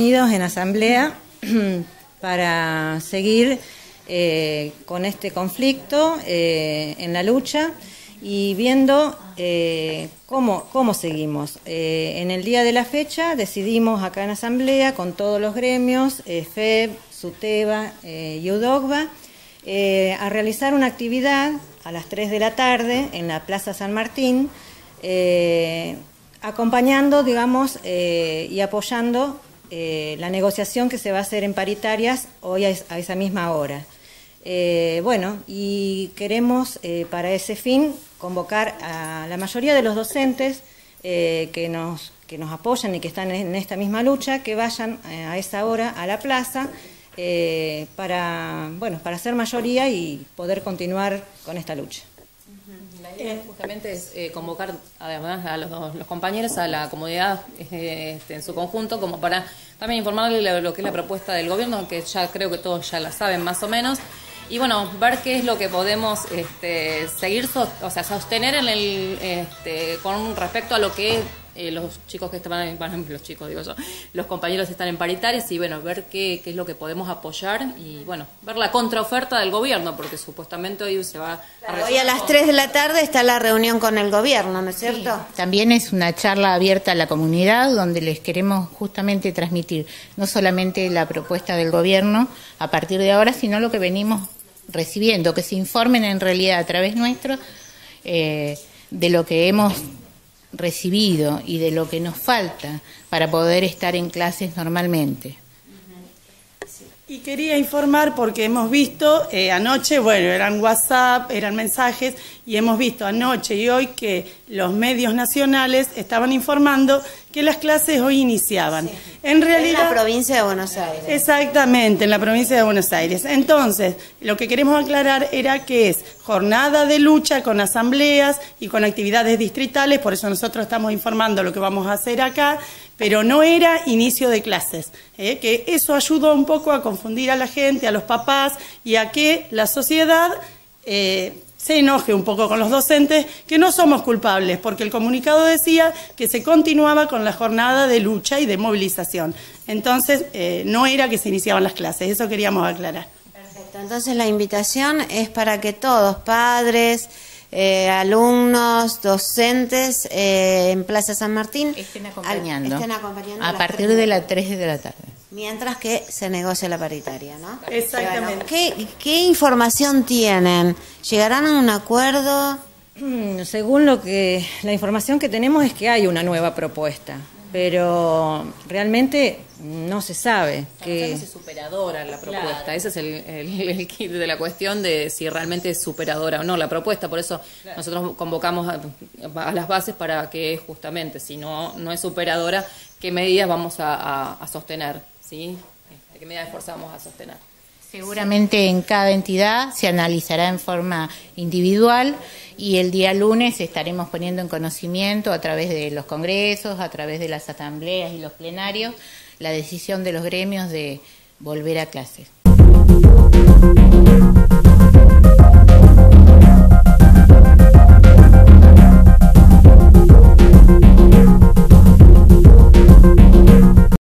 reunidos en asamblea para seguir con este conflicto en la lucha y viendo cómo seguimos. En el día de la fecha decidimos acá en asamblea con todos los gremios, FEB, SUTEBA y UDOCBA, a realizar una actividad a las 3 de la tarde en la Plaza San Martín, acompañando, digamos, y apoyando la negociación que se va a hacer en paritarias hoy a esa misma hora. Bueno, y queremos para ese fin convocar a la mayoría de los docentes que nos apoyan y que están en esta misma lucha, que vayan a esa hora a la plaza para ser mayoría y poder continuar con esta lucha. La idea justamente es convocar además a los compañeros, a la comunidad en su conjunto, como para también informarle lo que es la propuesta del gobierno, que ya creo que todos ya la saben más o menos, y bueno, ver qué es lo que podemos seguir, sostener con respecto a lo que los chicos que estaban, los compañeros están en paritarias, y bueno, ver qué es lo que podemos apoyar y bueno, ver la contraoferta del gobierno, porque supuestamente hoy se va a... Hoy a las 3 de la tarde está la reunión con el gobierno, ¿no es cierto? Sí. También es una charla abierta a la comunidad donde les queremos justamente transmitir no solamente la propuesta del gobierno a partir de ahora, sino lo que venimos recibiendo, que se informen en realidad a través nuestro de lo que hemos recibido y de lo que nos falta para poder estar en clases normalmente. Y quería informar porque hemos visto anoche, bueno, eran WhatsApp, eran mensajes, y hemos visto anoche y hoy que los medios nacionales estaban informando que las clases hoy iniciaban. Sí. En realidad, en la provincia de Buenos Aires. Exactamente, en la provincia de Buenos Aires. Entonces, lo que queremos aclarar era que es jornada de lucha con asambleas y con actividades distritales, por eso nosotros estamos informando lo que vamos a hacer acá, pero no era inicio de clases, que eso ayudó un poco a confundir a la gente, a los papás, y a que la sociedad se enoje un poco con los docentes, que no somos culpables, porque el comunicado decía que se continuaba con la jornada de lucha y de movilización. Entonces, no era que se iniciaban las clases, eso queríamos aclarar. Perfecto, entonces la invitación es para que todos, padres, alumnos, docentes, en Plaza San Martín estén acompañando a partir de las 3 de la tarde. Mientras que se negocia la paritaria, ¿no? Exactamente. ¿Qué información tienen? ¿Llegarán a un acuerdo? Según la información que tenemos es que hay una nueva propuesta, pero realmente no se sabe. Que es superadora la propuesta, claro. Ese es el kit de la cuestión de si realmente es superadora o no la propuesta, por eso claro. Nosotros convocamos a las bases para que justamente, si no es superadora, qué medidas vamos a sostener, ¿sí? ¿Qué medidas de fuerza vamos a sostener? Seguramente en cada entidad se analizará en forma individual y el día lunes estaremos poniendo en conocimiento a través de los congresos, a través de las asambleas y los plenarios, la decisión de los gremios de volver a clases.